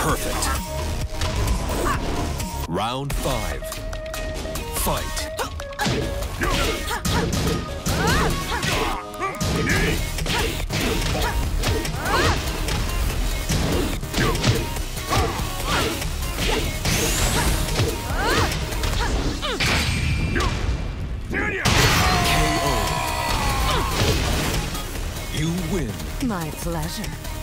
Perfect. Round 5. Fight. KO. You win. My pleasure.